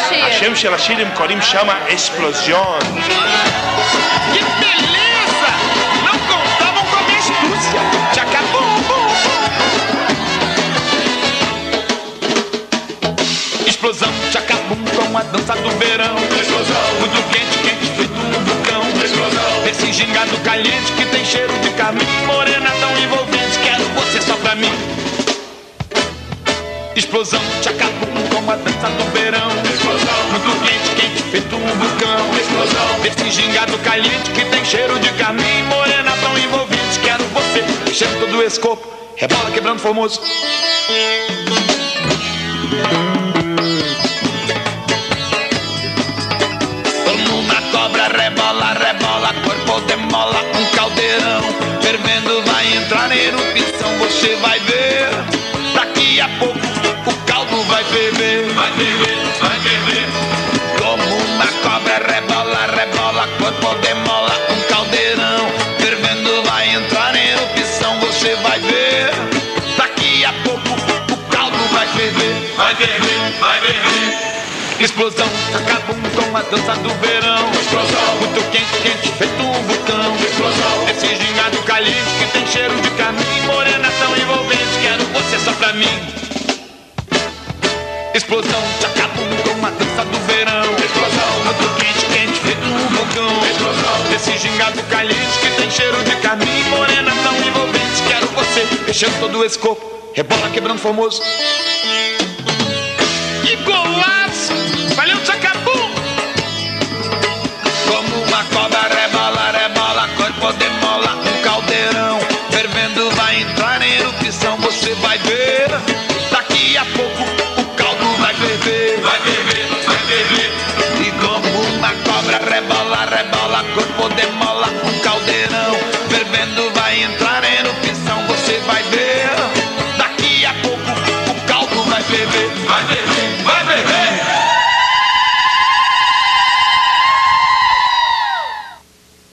השם של השיר הם קוראים שמה אקספלוזיון. Que beleza! Não contavam com a minha astúcia. Tchacabum, bum, bum. Explosão, tchacabum, com a dança do verão. Explosão. Muito quente, quente, feito um vulcão. Explosão. Esse gingado caliente que tem cheiro de carmim. Morena tão envolvente, quero você só pra mim. Explosão, tchacabum, com a dança do verão. Explosão. Muito quente, quente, feito um vulcão. Explosão. Esse gingado caliente que tem cheiro de carmim. Morena tão envolvente, quero você enchendo todo esse corpo. Rebola quebrando formoso. Como uma cobra rebola, rebola, corpo demola, um caldeirão fervendo vai entrar em erupção, você vai ver. Daqui a pouco o caldo vai ferver, vai ferver, vai ferver. Como uma cobra rebola, rebola, corpo demola, um caldeirão fervendo vai entrar em erupção, você vai ver. Daqui a pouco o caldo vai ferver, vai ferver, vai ferver. Explosão, tchacabum com a dança do verão. Explosão. Muito quente, quente, feito um vulcão. Explosão. Esse gingado caliente que tem cheiro de carmim. Morena tão envolvente, quero você só pra mim. Explosão, tchacabum com a dança do verão. Explosão. Muito quente, quente, feito um vulcão. Explosão. Esse gingado caliente que tem cheiro de carmim. Morena tão envolvente, quero você mexendo todo esse corpo. Rebola quebrando formoso. Que golaço! Valeu, tchacabum! Como uma cobra rebola, rebola, corpo demola, um caldeirão fervendo vai entrar em erupção, você vai ver. Daqui a pouco o caldo vai ferver, vai ferver, vai ferver. E como uma cobra rebola, rebola, corpo demola,